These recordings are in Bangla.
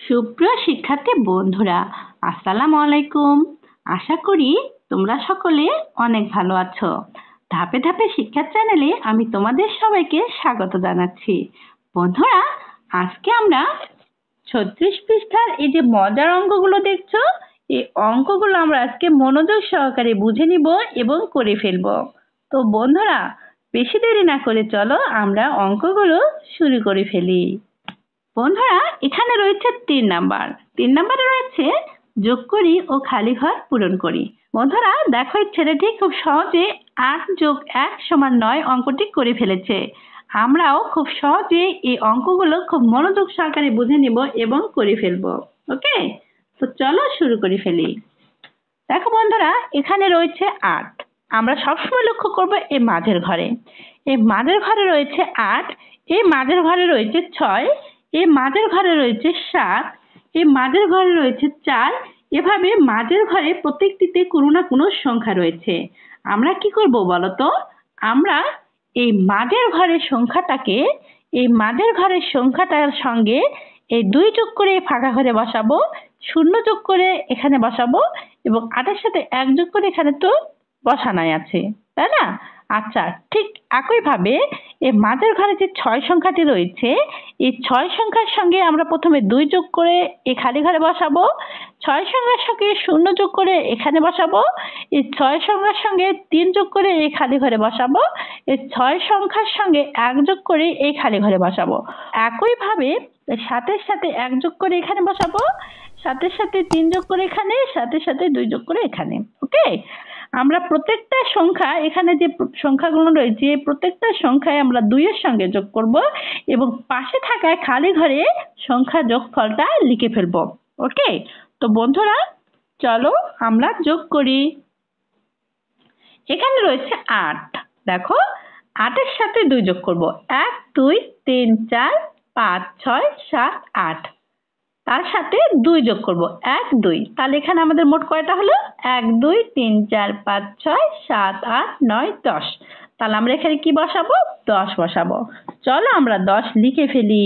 সুপ্রিয় শিক্ষার্থী বন্ধুরা, আসসালামু আলাইকুম। আশা করি তোমরা সকলে অনেক ভালো আছো। ধাপে ধাপে শিক্ষা চ্যানেলে আমি তোমাদের সবাইকে স্বাগত জানাচ্ছি। বন্ধুরা, আজকে আমরা 36 পৃষ্ঠার এই যে মজার অঙ্কগুলো দেখছো, এই অঙ্কগুলো আমরা আজকে মনোযোগ সহকারে বুঝে নিব এবং করে ফেলবো। তো বন্ধুরা, বেশি দেরি না করে চলো আমরা অঙ্কগুলো শুরু করে ফেলি। বন্ধুরা, এখানে রয়েছে 3 নাম্বার। 3 নাম্বারে রয়েছে যোগ করি ও খালি ঘর পূরণ করি। বন্ধুরা দেখো, এই ছেলেটি খুব সহজে 8 যোগ 1 সমান 9 অঙ্কটি করে ফেলেছে। আমরাও খুব সহজে এই অঙ্কগুলো খুব মনোযোগ সহকারে বুঝে নিব এবং করে ফেলবো। ওকে, তো চলো শুরু করে ফেলি। দেখো বন্ধুরা, এখানে রয়েছে 8। আমরা সবসময় লক্ষ্য করবো এই মাঝের ঘরে। এই মাঝের ঘরে রয়েছে 8, এই মাঝের ঘরে রয়েছে 6, এই মাঝের ঘরে রয়েছে 7, এই মাঝের ঘরে রয়েছে 4। এভাবে মাঝের ঘরে প্রত্যেকটিতে কোনো না কোনো সংখ্যা রয়েছে। আমরা কি করব বলতো? আমরা এই মাঝের ঘরের সংখ্যাটাকে এই মাঝের ঘরের সংখ্যাটার সঙ্গে এই 2 যোগ করে ফাঁকা ঘরে বসাবো, 0 যোগ করে এখানে বসাবো এবং 8-এর সাথে 1 যোগ করে এখানে তো বসানাই আছে, তাই না? আচ্ছা, ঠিক একইভাবে এই মাঝের ঘরে যে 6 সংখ্যাটি রয়েছে, এই 6 সংখ্যার সঙ্গে আমরা প্রথমে 2 যোগ করে এই খালি ঘরে বসাবো, 6 সংখ্যার সঙ্গে 0 যোগ করে এখানে বসাবো, এই 6 সংখ্যার সঙ্গে 3 যোগ করে এই খালি ঘরে বসাবো, এই 6 সংখ্যার সঙ্গে 1 যোগ করে এই খালি ঘরে বসাবো। একইভাবে 7-এর সাথে 1 যোগ করে এখানে বসাবো, 7-এর সাথে 3 যোগ করে এখানে, 7-এর সাথে 2 যোগ করে এখানে। ওকে, আমরা প্রত্যেকটা সংখ্যা, এখানে যে সংখ্যাগুলো রয়েছে প্রত্যেকটা সংখ্যায় আমরা 2 এর সঙ্গে যোগ করব এবং পাশে থাকা খালি ঘরে সংখ্যা যোগফলটা লিখে ফেলবো। ওকে, তো বন্ধুরা চলো আমরা যোগ করি। এখানে রয়েছে 8। দেখো, 8-এর সাথে 2 যোগ করব। 1 2 3 4 5 6 7 8। তার সাথে 2 যোগ করব, 1 2। তাহলে এখানে আমাদের মোট কয়টা হলো? 1 2 3 4 5 6 7 8 9 10। তাহলে আমরা এখানে কি বসাবো? 10 বসাবো। চলো আমরা 10 লিখে ফেলি।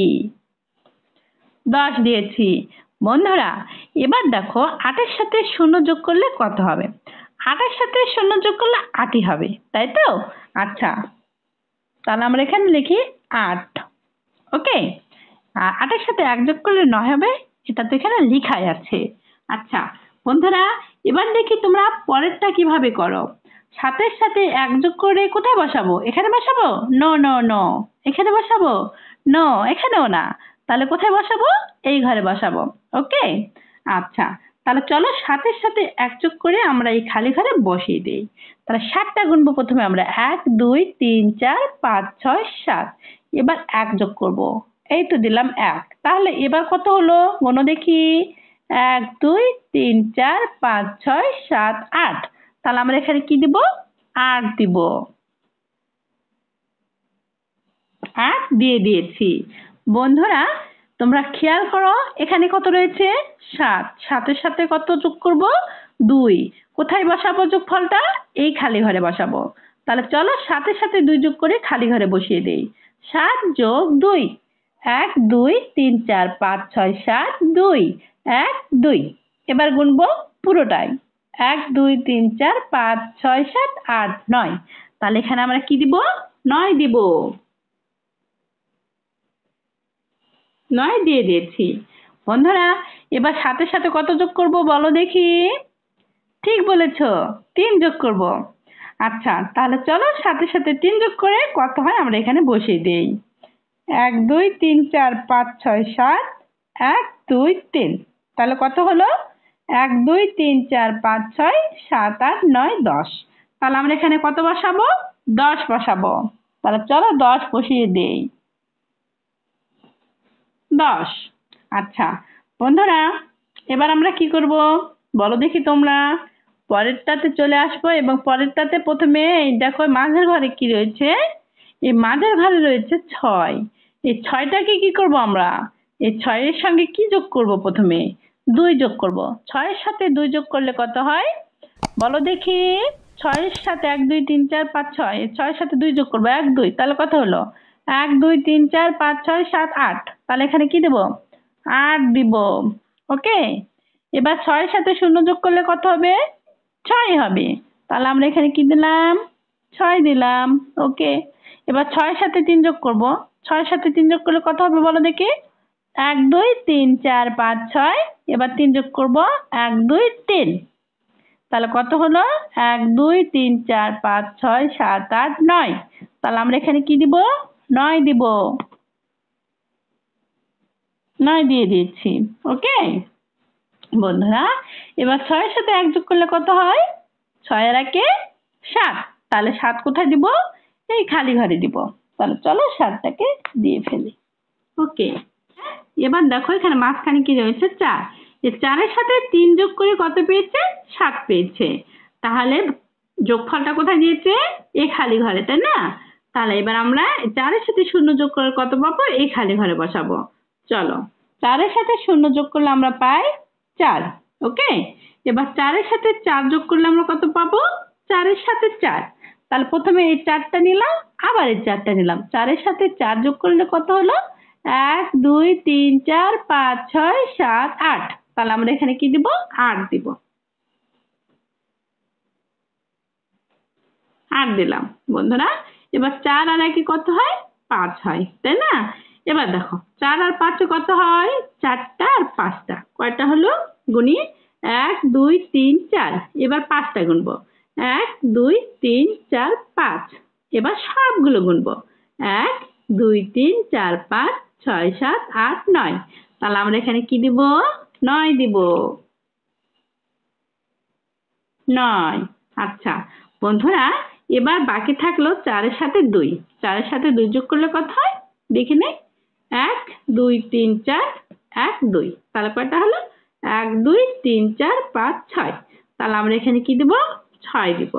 10 দিয়েছি। বন্ধুরা এবার দেখো, 8-এর সাথে 0 যোগ করলে কত হবে? 8-এর সাথে 0 যোগ করলে 8ই হবে, তাই তো? আচ্ছা, তাহলে আমরা এখানে লিখি 8। ওকে, 8-এর সাথে 1 যোগ করলে 9 হবে, এটা তো এখানে লেখাই আছে। আচ্ছা বন্ধুরা, এবার দেখি তোমরা পরেরটা কিভাবে করো। 7-এর সাথে 1 যোগ করে কোথায় বসাবো? এখানে বসাবো? No no no. এখানে বসাবো? নো, এখানেও না। তাহলে কোথায় বসাবো? এই ঘরে বসাবো। ওকে, আচ্ছা তাহলে চলো 7-এর সাথে 1 যোগ করে আমরা এই খালি ঘরে বসিয়ে দিই। তাহলে 7টা গুনবো প্রথমে আমরা, 1 2 3 4 5 6 7। এবার 1 যোগ করব, এই তো দিলাম 1। তাহলে এবার কত হলো গুনো দেখি? 1 2 3 4 5 6 7 8। তাহলে আমরা এখানে কি দিব? 8 দিব। 8 দিয়ে দিয়েছি। বন্ধুরা তোমরা খেয়াল করো, এখানে কত রয়েছে? 7। 7-এর সাথে কত যোগ করব? 2। কোথায় বসাবো যোগফলটা? এই খালি ঘরে বসাবো। তাহলে চলো 7-এর সাথে 2 যোগ করে খালি ঘরে বসিয়ে দেই। 7 যোগ 2, 1 2 3 4 5 6 7 2 1 2। এবার গুনবো পুরোটাই, 1 2 3 4 5 6 7 8 9। তাহলে এখানে আমরা কি দিব? 9 দিব। 9 দিয়ে দিয়েছি। বন্ধুরা এবার 7-এর সাথে কত যোগ করব বলো দেখি? ঠিক বলেছ, 3 যোগ করব। আচ্ছা তাহলে চলো 7-এর সাথে 3 যোগ করে কত হয় আমরা এখানে বসিয়ে দেই। 1 2 3 4 5 6 7 1 2 3। তাহলে কত হলো? 1 2 3 4 5 6 7 8 9 10। তাহলে আমরা এখানে কত বসাবো? 10 বসাবো। তাহলে চলো 10 বসিয়ে দেই। 10। আচ্ছা বন্ধুরা, এবার আমরা কি করব বলো দেখি তোমরা? পরেরটাতে চলে আসবো এবং পরেরটাতে প্রথমে এই দেখো মাঝের ঘরে কি রয়েছে? এই মাঝের ঘরে রয়েছে 6। এই 6টাকে কি করব আমরা? এই 6-এর সঙ্গে কি যোগ করব? প্রথমে 2 যোগ করব। 6-এর সাথে 2 যোগ করলে কত হয় বলো দেখি? 6-এর সাথে 1 2 3 4 5 6, 6-এর সাথে 2 যোগ করবো, 1 2। তাহলে কত হলো? 1 2 3 4 5 6 7 8। তাহলে এখানে কি দেব? 8 দিব। ওকে, এবার 6-এর সাথে 0 যোগ করলে কত হবে? 6 হবে। তাহলে আমরা এখানে কি দিলাম? 6 দিলাম। ওকে, এবার 6-এর সাথে 3 যোগ করব। 6-এর সাথে 3 যোগ করলে কত হবে বলো দেখি? 1 2 3 4 5 6। এবার 3 যোগ করব, 1 2 3। তাহলে কত হলো? 1 2 3 4 5 6 7 8 9। তাহলে আমরা এখানে কি দিব? 9 দিব। 9 দিয়ে দিয়েছি। ওকে বন্ধুরা, এবার 6-এর সাথে 1 যোগ করলে কত হয়? 6 আর 1 7। তাহলে 7 কোথায় দিব? এই খালি ঘরে দিব। তাহলে চলো 7টাকে দিয়ে ফেলি। ওকে, এবার দেখো এখানে মাঝখানে কি রয়েছে? 4। এই 4-এর সাথে 3 যোগ করে কত পেয়েছে? 7 পেয়েছে। তাহলে যোগফলটা কোথায় দিয়েছে? এই খালি ঘরে, তাই না? তাহলে এবার আমরা 4-এর সাথে 0 যোগ করে কত পাবো? এই খালি ঘরে বসাবো। চলো, 4-এর সাথে 0 যোগ করলে আমরা পাই 4। ওকে, এবার 4-এর সাথে 4 যোগ করলে আমরা কত পাবো? 4-এর সাথে 4। তাহলে প্রথমে এই 4টা নিলাম, আবার এই 4টা নিলাম। 4-এর সাথে 4 যোগ করলে কত হলো? 1 2 3 4 5 6 7 8। তাহলে আমরা এখানে কি দিব? 8 দিব। 8 দিলাম বন্ধুরা। এবার 4 আর 1 কত হয়? 5 হয়, তাই না? এবার দেখো 4 আর 5 কত হয়? 4টা আর 5টা কয়টা হলো? গুনি। 1 2 3 4। এবার 5টা গুনবো। 1 2 3 4 5। এবার সবগুলো গুনবো। 1 2 3 4 5 6 7 8 9। তাহলে আমরা এখানে কি দিব? 9 দিব। 9। আচ্ছা বন্ধুরা, এবার বাকি থাকলো 4-এর সাথে 2। 4-এর সাথে 2 যোগ করলে কত হয়? দেখে নেই। 1 2 3 4 1 2। তাহলে কয়টা হলো? 1 2 3 4 5 6। তাহলে আমরা এখানে কি দিব? 6 দিব।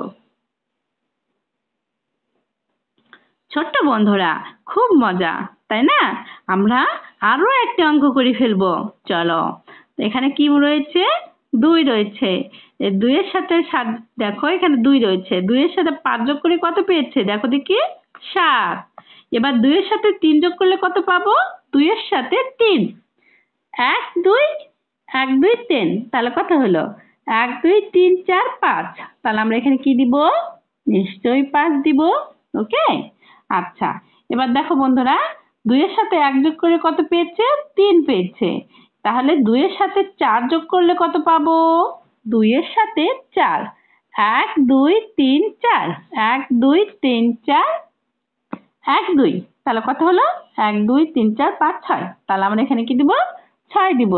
ছোট্ট বন্ধুরা, খুব মজা, তাই না? আমরা আরো একটা অঙ্ক করে ফেলবো। চলো, এখানে কি রয়েছে? 2 রয়েছে। এই 2 এর সাথে 7, দেখো এখানে 2 রয়েছে। 2 এর সাথে 5 যোগ করে কত পেয়েছে? দেখো দেখি, 7। এবার 2 এর সাথে 3 যোগ করলে কত পাবো? 2 এর সাথে 3। 1 2 1 2 3। তাহলে কত হলো? 1 2 3 4 5। তাহলে আমরা এখানে কি দিব? নিশ্চয়ই 5 দিব। ওকে, আচ্ছা এবার দেখো বন্ধুরা, 2 এর সাথে 1 যোগ করে কত পেয়েছে? 3 পেয়েছে। তাহলে 2 এর সাথে 4 যোগ করলে কত পাবো? 2 এর সাথে 4। 1 2 3 4। 1 2 3 4 1 2। তাহলে কত হলো? 1 2 3 4 5 6। তাহলে আমরা এখানে কি দিব? 6 দিব।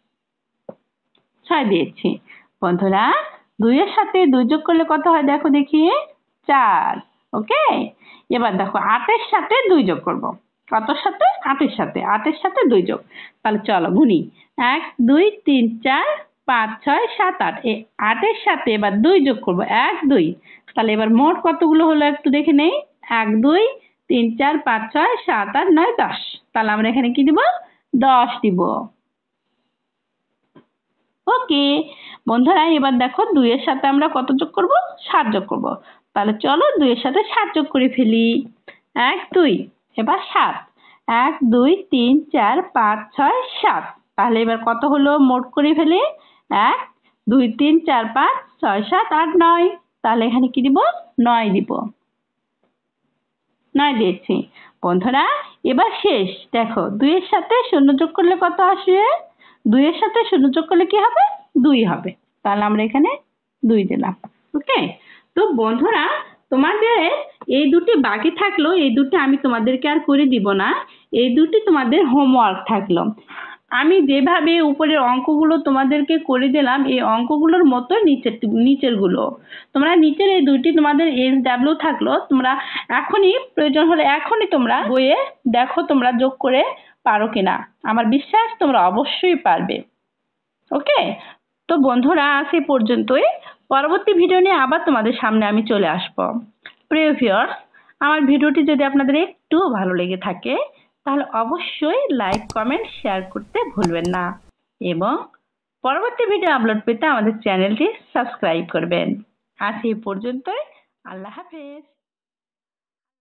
6 দিয়েছি। বন্ধুরা, 2 এর সাথে 2 যোগ করলে কত হয়? দেখো দেখি, 4। ওকে, এবার দেখো 8 এর সাথে 2 যোগ করব। কতর সাথে? 8 এর সাথে। 8 এর সাথে 2 যোগ। তাহলে চলো গুনি। 1 2 3 4 5 6 7 8। এই 8 এর সাথে এবার 2 যোগ করব। 1 2। তাহলে এবার মোট কতগুলো হলো একটু দেখে নেই। 1 2 3 4 5 6 7 8 9 10। তাহলে আমরা এখানে কি দিব? 10 দিব। ওকে বন্ধুরা, এবার দেখো 2 এর সাথে আমরা কত যোগ করব? 7 যোগ করব। তাহলে চলো 2 এর সাথে 7 যোগ করে ফেলি। 1 2। এবার 7। 1 2 3 4 5 6 7। তাহলে এবার কত হলো মোট করে ফেলি? 1 2 3 4 5 6 7 8 9। তাহলে এখানে কি দিব? 9 দিব। 9 দিয়েছি। বন্ধুরা, এবার শেষ। দেখো 2 এর সাথে 0 যোগ করলে কত আসবে? 2 এর সাথে 0 যোগ করলে কি হবে? 2 হবে। তাহলে আমরা এখানে 2 দিলাম। ওকে, তো বন্ধুরা, তোমাদের এই দুটি বাকি থাকলো। এই দুটি আমি তোমাদেরকে আর করে দিব না। এই দুটি তোমাদের হোমওয়ার্ক থাকলো। আমি যেভাবে উপরের অঙ্কগুলো তোমাদেরকে করে দিলাম, এই অঙ্কগুলোর মতো নিচের গুলো তোমরা নিচের এই দুইটি তোমাদের SW থাকলো। তোমরা এখনই প্রয়োজন হলে এখনই তোমরা বইয়ে দেখো তোমরা যোগ করে পারো কিনা। আমার বিশ্বাস তোমরা অবশ্যই পারবে। ওকে, তো বন্ধুরা আজ এই পর্যন্তই। পরবর্তী ভিডিও নিয়ে আবার তোমাদের সামনে আমি চলে আসবো। প্রিয় ভিউয়ার্স, আমার ভিডিওটি যদি আপনাদের একটু ভালো লেগে থাকে তাহলে অবশ্যই লাইক কমেন্ট শেয়ার করতে ভুলবেন না এবং পরবর্তী ভিডিও আপলোড পেতে আমাদের চ্যানেলটি সাবস্ক্রাইব করবেন। আজ এই পর্যন্তই। আল্লাহ হাফেজ।